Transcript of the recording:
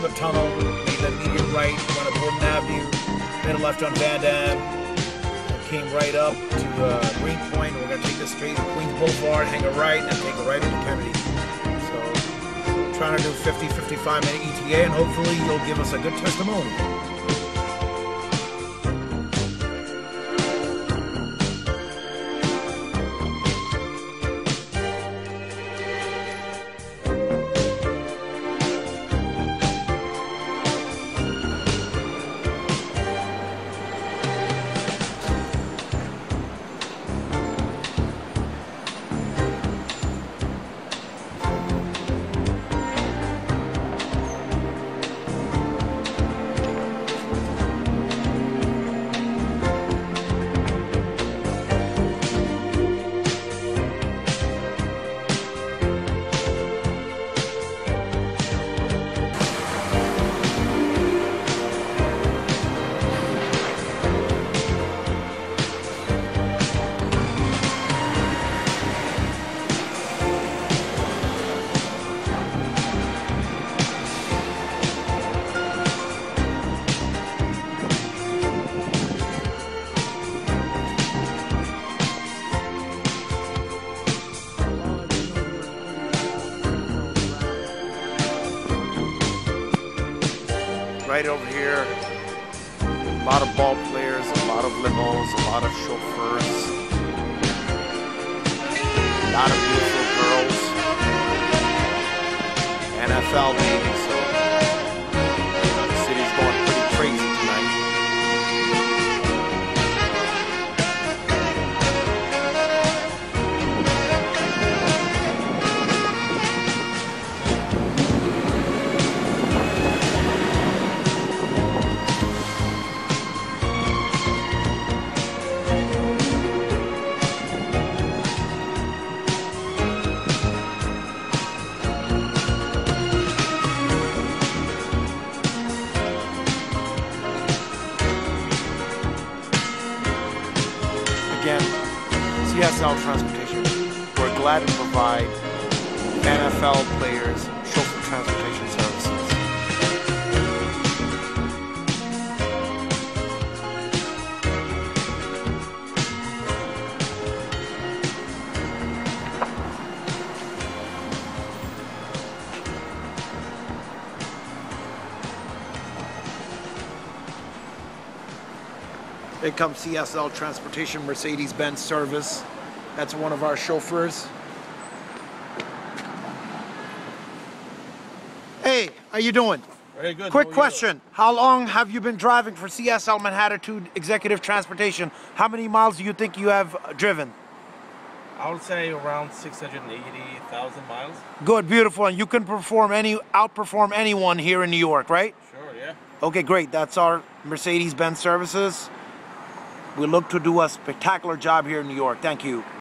the tunnel, made that immediate right, went up Gordon Avenue, made a left on Van Dam, and came right up to Greenpoint. We're going to take this straight to Queens Boulevard, hang a right, and take a right into Kennedy. So, trying to do 50, 55 minute ETA, and hopefully you'll give us a good testimony. Right over here, a lot of ball players, a lot of limos, a lot of chauffeurs, a lot of beautiful girls, NFL baby, so the city's going pretty crazy tonight. Again, CSL Transportation, we're glad to provide NFL players chauffeur transportation services. Here comes CSL Transportation Mercedes-Benz Service. That's one of our chauffeurs. Hey, how you doing? Very good. Quick question. How long have you been driving for CSL Manhattan Executive Transportation? How many miles do you think you have driven? I would say around 680,000 miles. Good, beautiful. And you can outperform anyone here in New York, right? Sure, yeah. Okay, great. That's our Mercedes-Benz services. We look to do a spectacular job here in New York. Thank you.